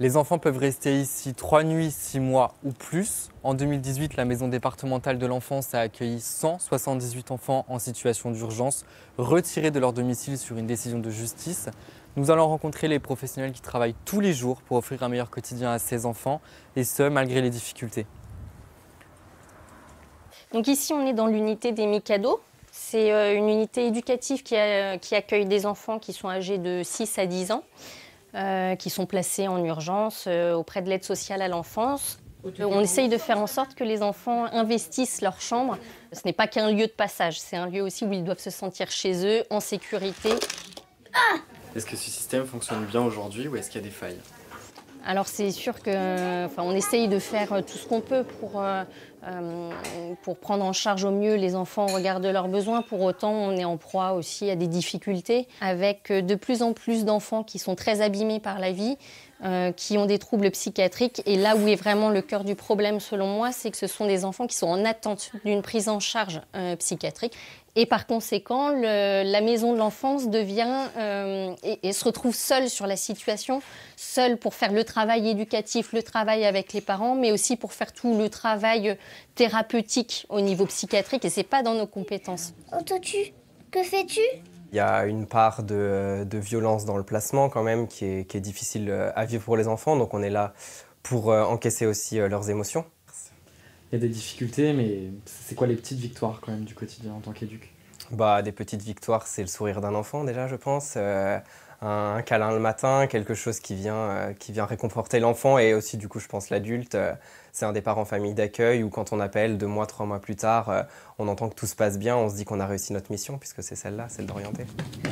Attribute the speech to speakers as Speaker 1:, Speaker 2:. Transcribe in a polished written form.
Speaker 1: Les enfants peuvent rester ici 3 nuits, 6 mois ou plus. En 2018, la maison départementale de l'enfance a accueilli 178 enfants en situation d'urgence, retirés de leur domicile sur une décision de justice. Nous allons rencontrer les professionnels qui travaillent tous les jours pour offrir un meilleur quotidien à ces enfants, et ce, malgré les difficultés.
Speaker 2: Donc ici, on est dans l'unité des Mikado. C'est une unité éducative qui accueille des enfants qui sont âgés de 6 à 10 ans. Qui sont placés en urgence auprès de l'aide sociale à l'enfance. On essaye de faire en sorte que les enfants investissent leur chambre. Ce n'est pas qu'un lieu de passage, c'est un lieu aussi où ils doivent se sentir chez eux, en sécurité.
Speaker 1: Est-ce que ce système fonctionne bien aujourd'hui ou est-ce qu'il y a des failles ?
Speaker 2: Alors c'est sûr qu'on essaye de faire tout ce qu'on peut pour prendre en charge au mieux les enfants au regard de leurs besoins. Pour autant, on est en proie aussi à des difficultés avec de plus en plus d'enfants qui sont très abîmés par la vie, qui ont des troubles psychiatriques. Et là où est vraiment le cœur du problème, selon moi, c'est que ce sont des enfants qui sont en attente d'une prise en charge psychiatrique. Et par conséquent, la maison de l'enfance devient et se retrouve seule sur la situation, seule pour faire le travail éducatif, le travail avec les parents, mais aussi pour faire tout le travail thérapeutique au niveau psychiatrique, et ce n'est pas dans nos compétences.
Speaker 3: Autotu, que fais-tu ?
Speaker 4: Il y a une part de violence dans le placement quand même qui est difficile à vivre pour les enfants, donc on est là pour encaisser aussi leurs émotions.
Speaker 5: Il y a des difficultés, mais c'est quoi les petites victoires quand même du quotidien en tant qu'éduc ?
Speaker 4: Des petites victoires, c'est le sourire d'un enfant déjà, je pense. Un câlin le matin, quelque chose qui vient réconforter l'enfant et aussi du coup je pense l'adulte. C'est un départ en famille d'accueil où quand on appelle 2 mois, 3 mois plus tard, on entend que tout se passe bien, on se dit qu'on a réussi notre mission puisque c'est celle-là, celle d'orienter.